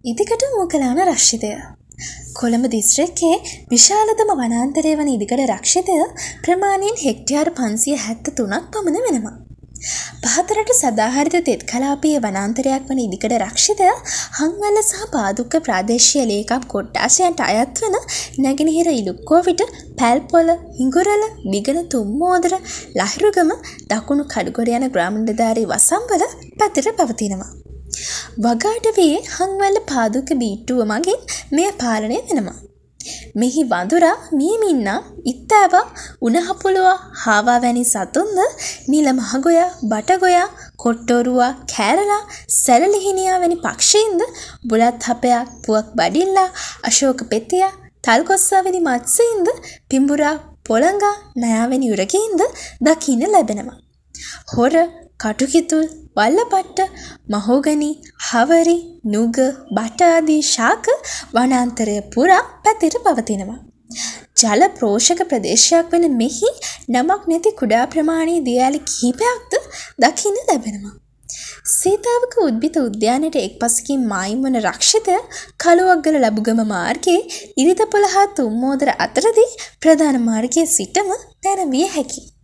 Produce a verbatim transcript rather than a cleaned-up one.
ඉදිකඩ මොකලාන රක්ෂිතය. කොළඹ දිස්ත්‍රික්කයේ විශාලතම වනාන්තරය වන ඉදිකඩ රක්ෂිතය ප්‍රමාණයෙන් හෙක්ටයාර් පන්සිය හැත්ත තුනක් පමණ වෙනවා. පහතරට සදාහරිත තෙත් කලාපීය වනාන්තරයක් වන ඉදිකඩ රක්ෂිතය හංවැල්ල සහ පාදුක්ක ප්‍රාදේශීය ලේකම් කොට්ටාශයන්ට අයත් වන නැගෙනහිර ඉලුක්කෝවිට පැල්පොල හිඟුරල බිගන තුම්මෝදර ලහිරුගම දකුණු කඩුගොඩ යන ග්‍රාමනිලධාරී වසම්වල පැතිර පවතිනවා. වගාඩවියේ හංවැල්ල පාදුක්ක බීට්ටුව මගින් මෙය පාලනය වෙනවා. මෙහි වඳුරා මීමින්නා ඉත්තෑවා උණහපුළුවා හාවා වැනි සතුන්ද නිල මහගොයා බටගොයා කොට්ටෝරුවා කෑරලා සැලලිහිනියා වැනි පක්ෂීන්ද බුලත් හපයා පුවක් බඩිල්ලා අශෝක පෙතියා තල්කොස්සා වැනි මත්සීන්ද පිඹුරා පොළඟා නයාවැනි උරගීන්ද දකින්න ලැබෙනවා. හොර කටුකිතුල් වල්ලපට්ට මහෝගනි හවරි නුග බට ආදී ශාක වනාන්තරය පුරා පැතිර පවතිනවා. ජල පෝෂක ප්‍රදේශයක් වන මෙහි නමක් නැති කුඩා ප්‍රමාණයේ දියඇලි කිහිපයක්ද දකින්න ලැබෙනවා. සීතාවක උද්භිත උද්‍යානයට එක්පසකින් මායිම් වන රක්ෂිතය කළුවක්ගල ලබුගම මාර්ගයේ ඉරිදපොළ හා තුම්මෝදර අතරදී ප්‍රධාන මාර්ගයේ සිටම නැරඹිය හැකියි.